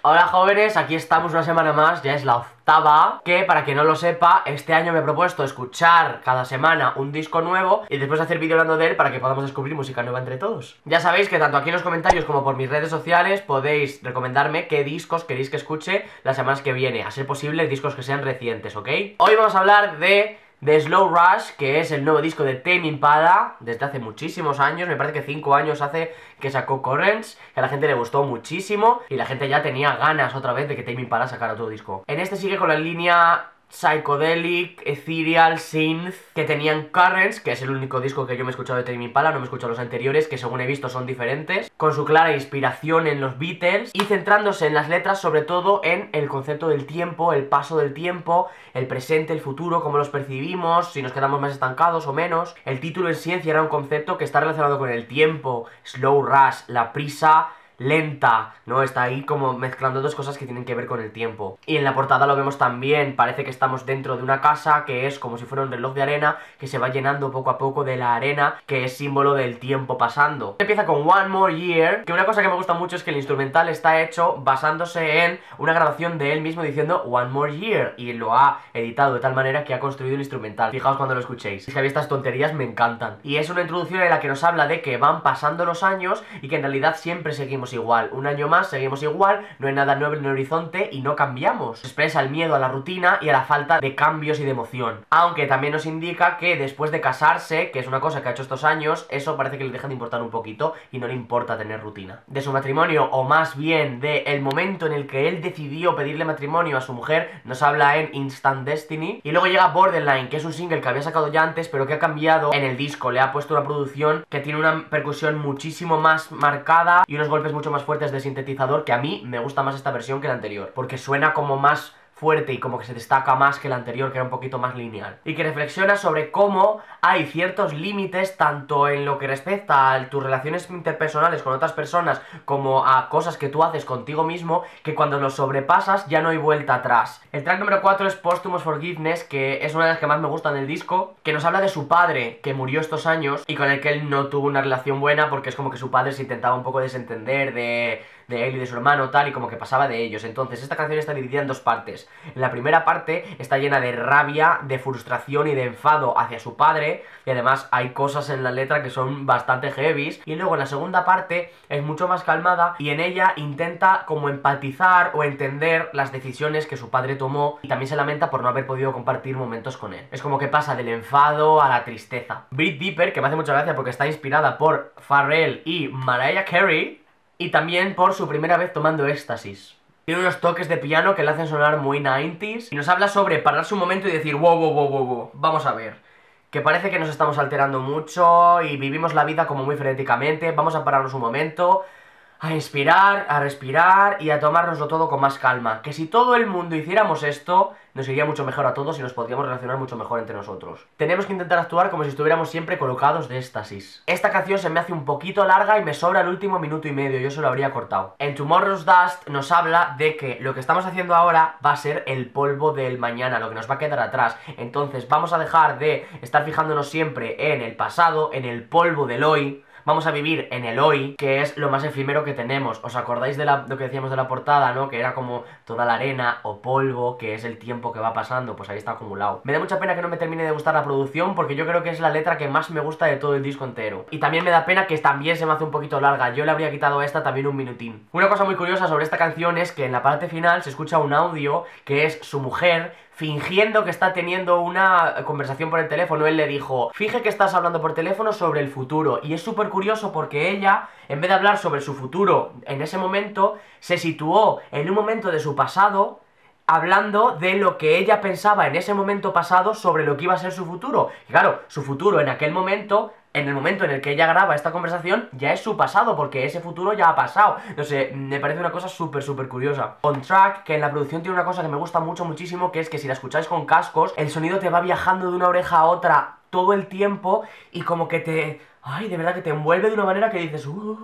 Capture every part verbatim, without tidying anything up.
Hola jóvenes, aquí estamos una semana más, ya es la octava. Que para quien no lo sepa, este año me he propuesto escuchar cada semana un disco nuevo y después hacer vídeo hablando de él para que podamos descubrir música nueva entre todos. Ya sabéis que tanto aquí en los comentarios como por mis redes sociales podéis recomendarme qué discos queréis que escuche las semanas que viene, a ser posible discos que sean recientes, ¿ok? Hoy vamos a hablar de The Slow Rush, que es el nuevo disco de Tame Impala desde hace muchísimos años. Me parece que cinco años hace que sacó Currents, que a la gente le gustó muchísimo y la gente ya tenía ganas otra vez de que Tame Impala sacara otro disco. En este sigue con la línea psychedelic, ethereal, synth que tenían Currents, que es el único disco que yo me he escuchado de Tame Impala, no me he escuchado los anteriores, que según he visto son diferentes, con su clara inspiración en los Beatles y centrándose en las letras sobre todo en el concepto del tiempo, el paso del tiempo, el presente, el futuro, cómo los percibimos, si nos quedamos más estancados o menos. El título en sí encierra un concepto que está relacionado con el tiempo, slow rush, la prisa lenta, ¿no? Está ahí como mezclando dos cosas que tienen que ver con el tiempo. Y en la portada lo vemos también, parece que estamos dentro de una casa que es como si fuera un reloj de arena que se va llenando poco a poco de la arena, que es símbolo del tiempo pasando. Empieza con One More Year, que una cosa que me gusta mucho es que el instrumental está hecho basándose en una grabación de él mismo diciendo One More Year, y lo ha editado de tal manera que ha construido el instrumental. Fijaos cuando lo escuchéis, es que a mí estas tonterías me encantan. Y es una introducción en la que nos habla de que van pasando los años y que en realidad siempre seguimos igual, un año más seguimos igual, no hay nada nuevo en el horizonte y no cambiamos. Expresa el miedo a la rutina y a la falta de cambios y de emoción, aunque también nos indica que después de casarse, que es una cosa que ha hecho estos años, eso parece que le deja de importar un poquito y no le importa tener rutina. De su matrimonio, o más bien de el momento en el que él decidió pedirle matrimonio a su mujer, nos habla en Instant Destiny. Y luego llega Borderline, que es un single que había sacado ya antes pero que ha cambiado en el disco, le ha puesto una producción que tiene una percusión muchísimo más marcada y unos golpes mucho más fuertes de sintetizador, que a mí me gusta más esta versión que la anterior, porque suena como más fuerte y como que se destaca más que la anterior, que era un poquito más lineal, y que reflexiona sobre cómo hay ciertos límites tanto en lo que respecta a tus relaciones interpersonales con otras personas como a cosas que tú haces contigo mismo, que cuando los sobrepasas ya no hay vuelta atrás. El track número cuatro es Posthumous Forgiveness, que es una de las que más me gustan del disco, que nos habla de su padre que murió estos años y con el que él no tuvo una relación buena, porque es como que su padre se intentaba un poco desentender de... de él y de su hermano tal, y como que pasaba de ellos. Entonces esta canción está dividida en dos partes. En la primera parte está llena de rabia, de frustración y de enfado hacia su padre, y además hay cosas en la letra que son bastante heavies. Y luego en la segunda parte es mucho más calmada y en ella intenta como empatizar o entender las decisiones que su padre tomó, y también se lamenta por no haber podido compartir momentos con él. Es como que pasa del enfado a la tristeza. Breathe Deeper, que me hace mucha gracia porque está inspirada por Pharrell y Mariah Carey, y también por su primera vez tomando éxtasis. Tiene unos toques de piano que le hacen sonar muy noventa y nos habla sobre pararse un momento y decir wow, wow, wow, wow, wow, vamos a ver, que parece que nos estamos alterando mucho y vivimos la vida como muy frenéticamente, vamos a pararnos un momento, a inspirar, a respirar y a tomárnoslo todo con más calma. Que si todo el mundo hiciéramos esto, nos iría mucho mejor a todos y nos podríamos relacionar mucho mejor entre nosotros. Tenemos que intentar actuar como si estuviéramos siempre colocados de éxtasis. Esta canción se me hace un poquito larga y me sobra el último minuto y medio, yo se lo habría cortado. En Tomorrow's Dust nos habla de que lo que estamos haciendo ahora va a ser el polvo del mañana, lo que nos va a quedar atrás. Entonces vamos a dejar de estar fijándonos siempre en el pasado, en el polvo del hoy. Vamos a vivir en el hoy, que es lo más efímero que tenemos. ¿Os acordáis de la, lo que decíamos de la portada, no? Que era como toda la arena o polvo, que es el tiempo que va pasando, pues ahí está acumulado. Me da mucha pena que no me termine de gustar la producción, porque yo creo que es la letra que más me gusta de todo el disco entero. Y también me da pena que también se me hace un poquito larga. Yo le habría quitado a esta también un minutín. Una cosa muy curiosa sobre esta canción es que en la parte final se escucha un audio que es su mujer fingiendo que está teniendo una conversación por el teléfono. Él le dijo, fije que estás hablando por teléfono sobre el futuro. Y es súper curioso porque ella, en vez de hablar sobre su futuro en ese momento, se situó en un momento de su pasado hablando de lo que ella pensaba en ese momento pasado sobre lo que iba a ser su futuro. Y claro, su futuro en aquel momento, en el momento en el que ella graba esta conversación, ya es su pasado, porque ese futuro ya ha pasado. No sé, me parece una cosa súper, súper curiosa. On Track, que en la producción tiene una cosa que me gusta mucho, muchísimo, que es que si la escucháis con cascos, el sonido te va viajando de una oreja a otra todo el tiempo y como que te... ay, de verdad que te envuelve de una manera que dices... Uh,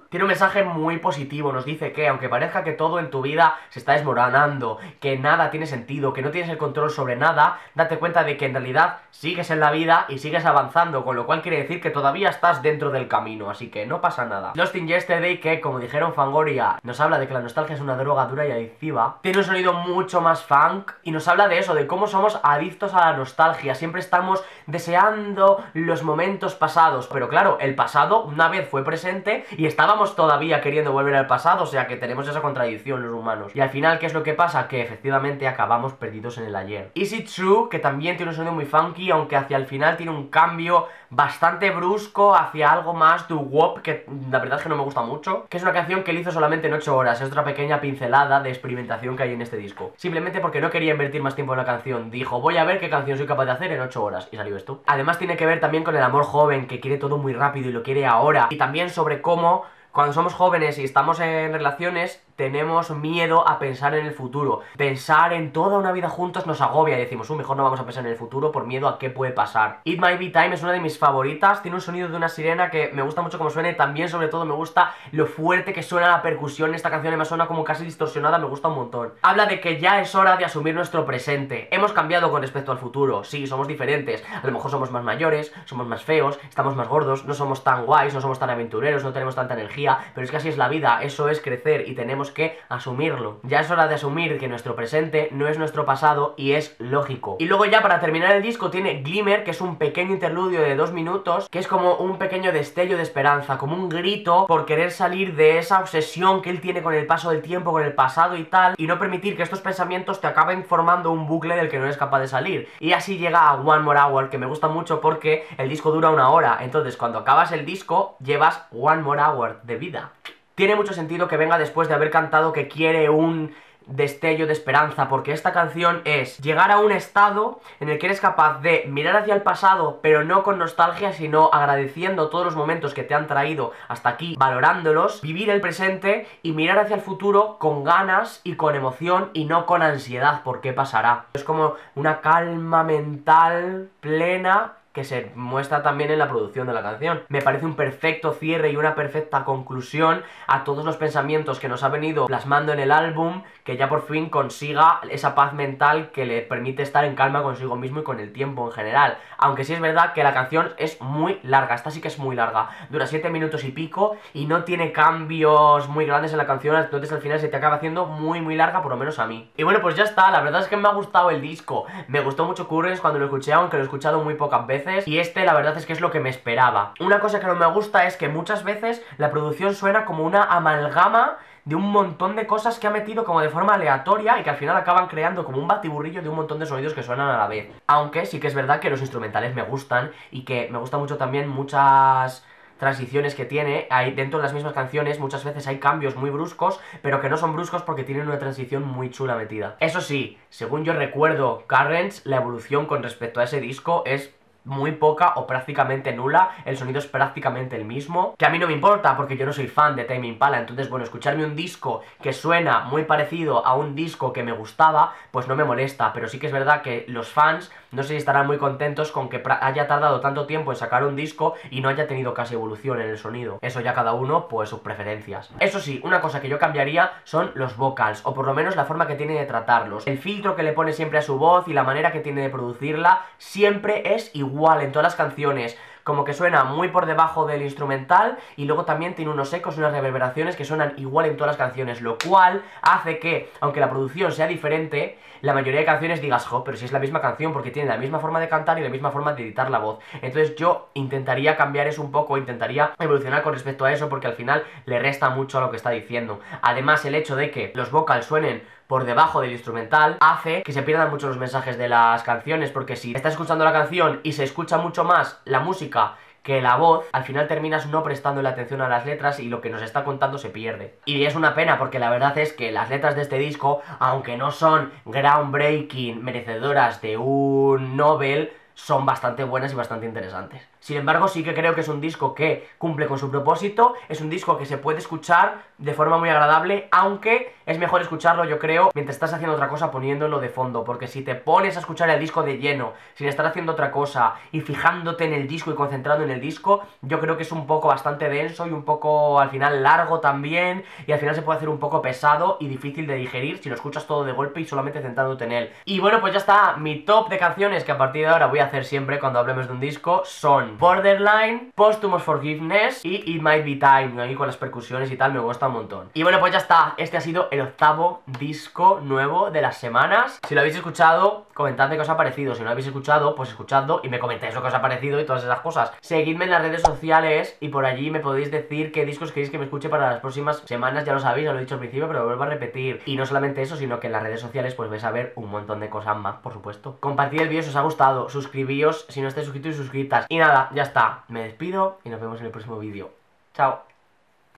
Tiene un mensaje muy positivo, nos dice que aunque parezca que todo en tu vida se está desmoronando, que nada tiene sentido, que no tienes el control sobre nada, date cuenta de que en realidad sigues en la vida y sigues avanzando, con lo cual quiere decir que todavía estás dentro del camino, así que no pasa nada. Lost in Yesterday, que como dijeron Fangoria, nos habla de que la nostalgia es una droga dura y adictiva, tiene un sonido mucho más funk y nos habla de eso, de cómo somos adictos a la nostalgia, siempre estamos deseando los momentos pasados, pero claro, el pasado una vez fue presente y estábamos todavía queriendo volver al pasado, o sea que tenemos esa contradicción los humanos. Y al final, ¿qué es lo que pasa? Que efectivamente acabamos perdidos en el ayer. Is It True, que también tiene un sonido muy funky, aunque hacia el final tiene un cambio bastante brusco hacia algo más doo-wop, que la verdad es que no me gusta mucho, que es una canción que él hizo solamente en ocho horas, es otra pequeña pincelada de experimentación que hay en este disco. Simplemente porque no quería invertir más tiempo en la canción, dijo, voy a ver qué canción soy capaz de hacer en ocho horas, y salió esto. Además tiene que ver también con el amor joven, que quiere todo muy rápido y lo quiere ahora, y también sobre cómo cuando somos jóvenes y estamos en relaciones tenemos miedo a pensar en el futuro. Pensar en toda una vida juntos nos agobia y decimos, uh, mejor no vamos a pensar en el futuro por miedo a qué puede pasar. It Might Be Time es una de mis favoritas, tiene un sonido de una sirena que me gusta mucho como suena y también sobre todo me gusta lo fuerte que suena la percusión. Esta canción me suena como casi distorsionada, me gusta un montón. Habla de que ya es hora de asumir nuestro presente. Hemos cambiado con respecto al futuro, sí, somos diferentes, a lo mejor somos más mayores, somos más feos, estamos más gordos, no somos tan guays, no somos tan aventureros, no tenemos tanta energía, pero es que así es la vida, eso es crecer y tenemos que asumirlo. Ya es hora de asumir que nuestro presente no es nuestro pasado y es lógico. Y luego ya para terminar el disco tiene Glimmer, que es un pequeño interludio de dos minutos, que es como un pequeño destello de esperanza, como un grito por querer salir de esa obsesión que él tiene con el paso del tiempo, con el pasado y tal, y no permitir que estos pensamientos te acaben formando un bucle del que no eres capaz de salir. Y así llega a One More Hour, que me gusta mucho porque el disco dura una hora, entonces cuando acabas el disco llevas One More Hour de vida. Tiene mucho sentido que venga después de haber cantado que quiere un destello de esperanza, porque esta canción es llegar a un estado en el que eres capaz de mirar hacia el pasado, pero no con nostalgia, sino agradeciendo todos los momentos que te han traído hasta aquí, valorándolos, vivir el presente y mirar hacia el futuro con ganas y con emoción y no con ansiedad por qué pasará. Es como una calma mental plena que se muestra también en la producción de la canción. Me parece un perfecto cierre y una perfecta conclusión a todos los pensamientos que nos ha venido plasmando en el álbum, que ya por fin consiga esa paz mental que le permite estar en calma consigo mismo y con el tiempo en general. Aunque sí es verdad que la canción es muy larga, esta sí que es muy larga, dura siete minutos y pico y no tiene cambios muy grandes en la canción, entonces al final se te acaba haciendo muy muy larga, por lo menos a mí. Y bueno, pues ya está, la verdad es que me ha gustado el disco, me gustó mucho Currents cuando lo escuché, aunque lo he escuchado muy pocas veces, y este la verdad es que es lo que me esperaba. Una cosa que no me gusta es que muchas veces la producción suena como una amalgama de un montón de cosas que ha metido como de forma aleatoria y que al final acaban creando como un batiburrillo de un montón de sonidos que suenan a la vez. Aunque sí que es verdad que los instrumentales me gustan y que me gusta mucho también muchas transiciones que tiene. Hay dentro de las mismas canciones muchas veces hay cambios muy bruscos, pero que no son bruscos porque tienen una transición muy chula metida. Eso sí, según yo recuerdo Currents, la evolución con respecto a ese disco es muy poca o prácticamente nula, el sonido es prácticamente el mismo, que a mí no me importa porque yo no soy fan de Tame Impala, entonces bueno, escucharme un disco que suena muy parecido a un disco que me gustaba, pues no me molesta, pero sí que es verdad que los fans no sé si estarán muy contentos con que haya tardado tanto tiempo en sacar un disco y no haya tenido casi evolución en el sonido. Eso ya cada uno, pues sus preferencias. Eso sí, una cosa que yo cambiaría son los vocals, o por lo menos la forma que tiene de tratarlos. El filtro que le pone siempre a su voz y la manera que tiene de producirla siempre es igual en todas las canciones. Como que suena muy por debajo del instrumental y luego también tiene unos ecos y unas reverberaciones que suenan igual en todas las canciones, lo cual hace que, aunque la producción sea diferente, la mayoría de canciones digas, jo, pero si es la misma canción porque tiene la misma forma de cantar y la misma forma de editar la voz. Entonces yo intentaría cambiar eso un poco, intentaría evolucionar con respecto a eso porque al final le resta mucho a lo que está diciendo. Además, el hecho de que los vocals suenen por debajo del instrumental hace que se pierdan mucho los mensajes de las canciones, porque si estás escuchando la canción y se escucha mucho más la música que la voz, al final terminas no prestándole atención a las letras y lo que nos está contando se pierde. Y es una pena porque la verdad es que las letras de este disco, aunque no son groundbreaking, merecedoras de un Nobel, son bastante buenas y bastante interesantes. Sin embargo, sí que creo que es un disco que cumple con su propósito, es un disco que se puede escuchar de forma muy agradable, aunque es mejor escucharlo, yo creo, mientras estás haciendo otra cosa poniéndolo de fondo, porque si te pones a escuchar el disco de lleno, sin estar haciendo otra cosa, y fijándote en el disco y concentrado en el disco, yo creo que es un poco bastante denso y un poco, al final, largo también, y al final se puede hacer un poco pesado y difícil de digerir si lo escuchas todo de golpe y solamente centrándote en él. Y bueno, pues ya está, mi top de canciones que a partir de ahora voy a hacer siempre cuando hablemos de un disco son Borderline, Posthumous Forgiveness y It Might Be Time, ahí con las percusiones y tal, me gusta un montón. Y bueno, pues ya está, este ha sido el octavo disco nuevo de las semanas. Si lo habéis escuchado, comentadme qué os ha parecido. Si no lo habéis escuchado, pues escuchadlo y me comentáis lo que os ha parecido y todas esas cosas. Seguidme en las redes sociales y por allí me podéis decir qué discos queréis que me escuche para las próximas semanas. Ya lo sabéis, ya lo he dicho al principio, pero lo vuelvo a repetir. Y no solamente eso, sino que en las redes sociales pues vais a ver un montón de cosas más, por supuesto. Compartid el vídeo si os ha gustado, suscribíos si no estáis suscritos y suscritas. Y nada, ya está, me despido y nos vemos en el próximo vídeo. Chao.